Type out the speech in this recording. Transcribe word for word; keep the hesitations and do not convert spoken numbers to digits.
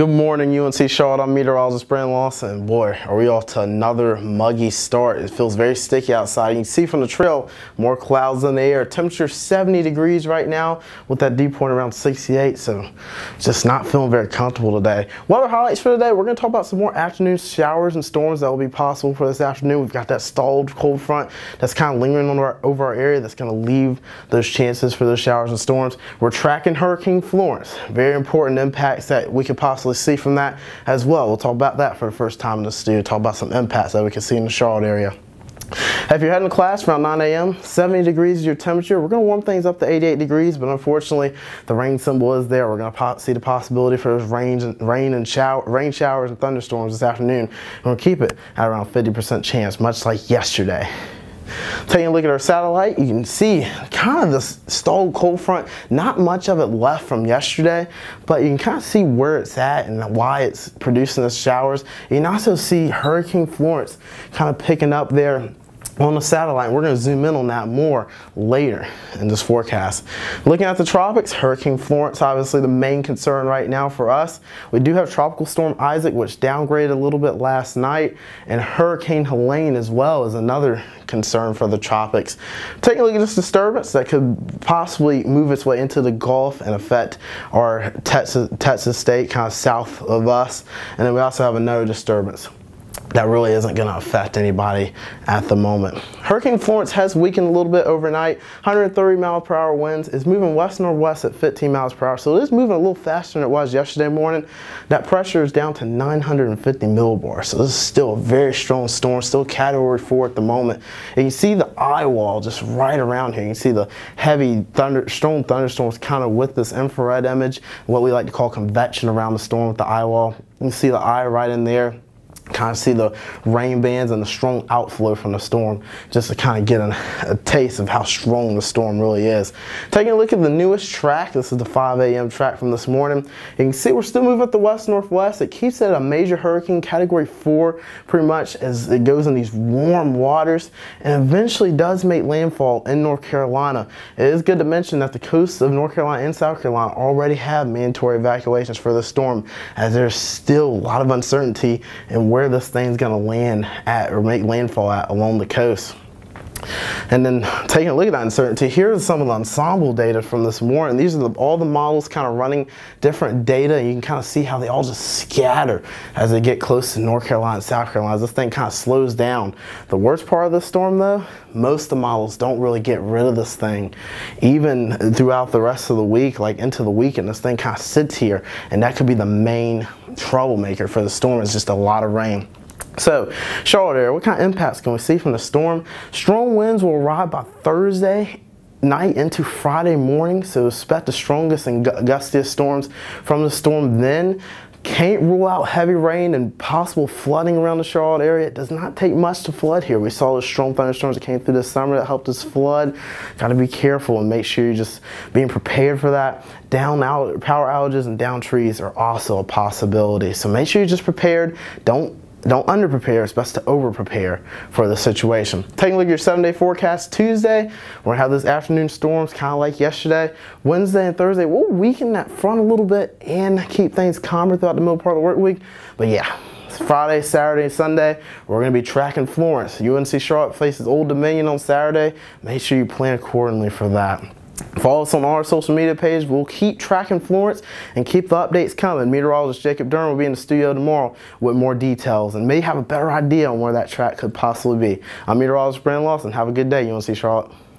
Good morning, U N C Charlotte. I'm meteorologist Brandon Lawson. Boy, are we off to another muggy start. It feels very sticky outside. You can see from the trail, more clouds in the air. Temperature seventy degrees right now with that dew point around sixty-eight, so just not feeling very comfortable today. Weather highlights for today, we're going to talk about some more afternoon showers and storms that will be possible for this afternoon. We've got that stalled cold front that's kind of lingering on our, over our area that's going to leave those chances for those showers and storms. We're tracking Hurricane Florence. Very important impacts that we could possibly see from that as well. We'll talk about that for the first time in the studio, talk about some impacts that we can see in the Charlotte area. If you're heading to class around nine A M, seventy degrees is your temperature. We're going to warm things up to eighty-eight degrees, but unfortunately the rain symbol is there. We're going to see the possibility for those rain and, rain and shower, rain showers and thunderstorms this afternoon. We're going to keep it at around fifty percent chance, much like yesterday. Taking a look at our satellite, you can see kind of this stalled cold front, not much of it left from yesterday, but you can kind of see where it's at and why it's producing the showers. You can also see Hurricane Florence kind of picking up there on the satellite. We're going to zoom in on that more later in this forecast. Looking at the tropics, Hurricane Florence, obviously the main concern right now for us. We do have Tropical Storm Isaac, which downgraded a little bit last night, and Hurricane Helene as well is another concern for the tropics. Taking a look at this disturbance that could possibly move its way into the Gulf and affect our Texas, Texas state, kind of south of us. And then we also have another disturbance that really isn't going to affect anybody at the moment. Hurricane Florence has weakened a little bit overnight. one hundred thirty mile per hour winds. Is moving west-northwest at fifteen miles per hour, so it is moving a little faster than it was yesterday morning. That pressure is down to nine hundred fifty millibars, so this is still a very strong storm, still category four at the moment. And you see the eye wall just right around here. You can see the heavy thunder, strong thunderstorms kind of with this infrared image, what we like to call convection around the storm with the eye wall. You can see the eye right in there. Kind of see the rain bands and the strong outflow from the storm, just to kind of get a, a taste of how strong the storm really is. Taking a look at the newest track, this is the five A M track from this morning. You can see we're still moving at the west-northwest. It keeps it at a major hurricane, category four, pretty much as it goes in these warm waters and eventually does make landfall in North Carolina. It is good to mention that the coasts of North Carolina and South Carolina already have mandatory evacuations for the storm, as there's still a lot of uncertainty in where this thing's going to land at or make landfall at along the coast. And then taking a look at that uncertainty, here's some of the ensemble data from this morning. These are the, all the models kind of running different data, and you can kind of see how they all just scatter as they get close to North Carolina and South Carolina. This thing kind of slows down. The worst part of the storm though, most of the models don't really get rid of this thing. Even throughout the rest of the week, like into the weekend, this thing kind of sits here, and that could be the main troublemaker for the storm, is just a lot of rain. So, Charlotte area, what kind of impacts can we see from the storm? Strong winds will arrive by Thursday night into Friday morning, so expect the strongest and gustiest storms from the storm then. Can't rule out heavy rain and possible flooding around the Charlotte area. It does not take much to flood here. We saw the strong thunderstorms that came through this summer that helped us flood. Got to be careful and make sure you're just being prepared for that. Down out, power outages and down trees are also a possibility. So make sure you're just prepared. Don't Don't under-prepare, it's best to over-prepare for the situation. Taking a look at your seven-day forecast, Tuesday, we're going to have those afternoon storms kind of like yesterday. Wednesday and Thursday, we'll weaken that front a little bit and keep things calmer throughout the middle part of the work week. But yeah, Friday, Saturday, and Sunday, we're going to be tracking Florence. U N C Charlotte faces Old Dominion on Saturday. Make sure you plan accordingly for that. Follow us on our social media page. We'll keep tracking Florence and keep the updates coming. Meteorologist Jacob Durham will be in the studio tomorrow with more details and may have a better idea on where that track could possibly be. I'm meteorologist Brandon Lawson. Have a good day, U N C Charlotte.